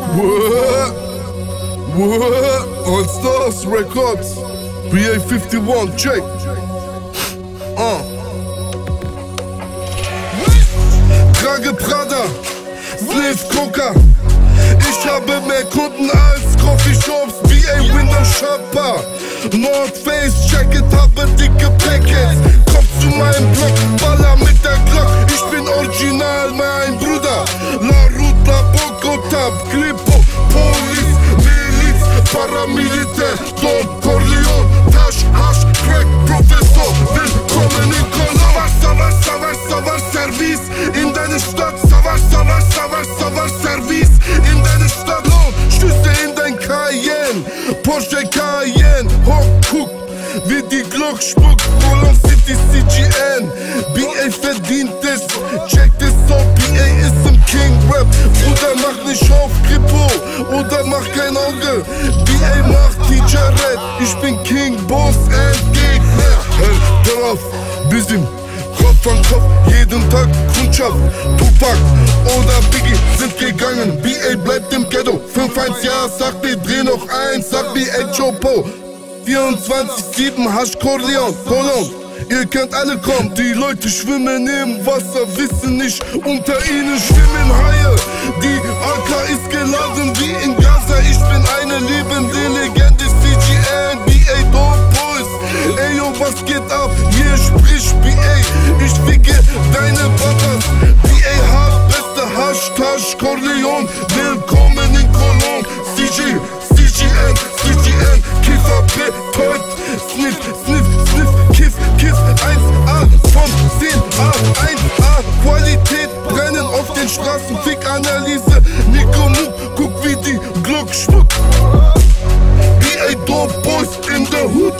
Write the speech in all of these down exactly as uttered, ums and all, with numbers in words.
What? What? On Stars Records. B A fifty-one, check. Uh. Trage Prada, Sniff Coca. Ich habe mehr Kunden als Coffeeshops. B A Window Shopper. North Face Jacket, habe dicke Packets. Komm zu meinem Block, baller mit der Glock. Ich bin original, mein Bruder. La Ruta, Bogota, Grippo, Police, Miliz, Paramilitär, Don Corleone, Tasch, Hasch, Crack, Professor. Willkommen in Cologne. Savas, Savas, Savas, Service in deine Stadt. Savas, Savas, Savas, Savas, Service in deine Stadt. Stöße in dein Cayenne, Porsche Cayenne. Hoch, guck, wie die Glock spuckt. Cologne City C G N. B A verdient es, checkt es so. B A ist im King Rap. Bruder, mach nicht auf Grippo oder mach kein Auge. B A macht Tijaret. Ich bin King, Boss, Endgegner. Hey, darauf, bisschen Kopf an Kopf, jeden Tag Kundschaft. Tupac oder Biggie sind gegangen. B A bleibt im Ghetto. fünf eins, ja, sag mir, dreh noch eins. Sag mir, ey, Chopo. vierundzwanzig sieben, Hasch, Corleone, Cologne. Ihr könnt alle kommen, die Leute schwimmen im Wasser, wissen nicht, unter ihnen schwimmen Haie. Die A K ist geladen wie in Gaza, ich bin eine lebende Legende, C G N, B A Dope Boys. Ey yo, was geht ab? Hier spricht B A, ich ficke deine Papas. B A hat beste Hashtag Corleone, willkommen in Cologne. C G, C G N, C G N, Kiffer, Betäubt, Sniff, Sniff, Sniff, Kiff, Kiff, eins A von zehn A, eins A, Qualität, brennen auf den Straßen, Fick-Analyse, Nico Muck, guck wie die Glock spuckt. B A Dope Boys in the Hood,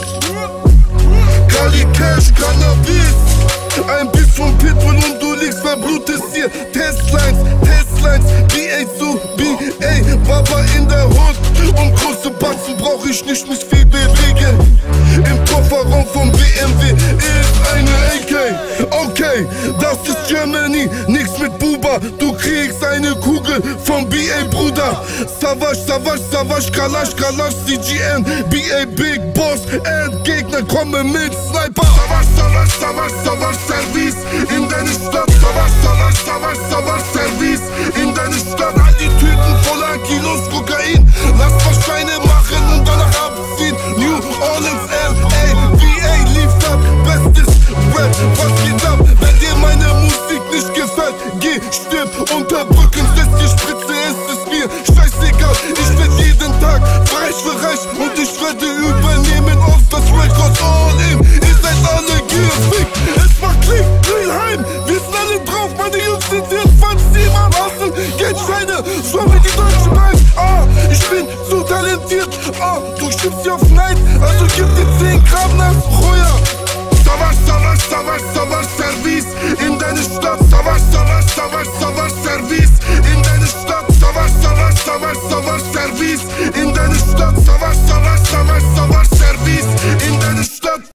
Kali Cash, Cannabis, ein bisschen Pitbull und du liegst verblutest hier, Testlines, Testlines, B A zu B A, Baba in der Hood, und große Batzen brauch ich nicht, mich viel bewegen. Im Kofferraum vom B M W ist eine A K. Okay, das ist Germany, nix mit Buba. Du kriegst eine Kugel vom B A Bruder. Savage, Savage, Savage, Kalash, Kalash, C G N, B A Big Boss, Endgegner, komme mit Sniper. Savage, Savage, Savage, Savage, Service in deine Stadt. Savage, Savage, Savage, Savage, Service in deine Stadt. All die Tüten voller Kilos Kokain. Lass mal Scheine machen und danach abziehen. New Orleans, L A, B A liefert bestes Rap. Was geht ab, wenn dir meine Musik nicht gefällt? Geh, stirb, unterbrücken, setz die Spritze, es ist mir scheißegal. Ich werd jeden Tag reich für reich und ich werde übernehmen auf das Record all in. Ihr seid alle gefickt, es macht Klick, Lilheim, wir sind alle drauf, meine Jungs sind jetzt fancy, man Hustle, Geldscheine, so wie die Deutsche Bank. Ah, ich bin so talentiert, ah, du stimmst hier auf Neid, also gib dir zehn Gramm nach Roya. Savage, Savage, Savage, Savage, Service in deine Stadt, Savage, Savage, Savage, Savage.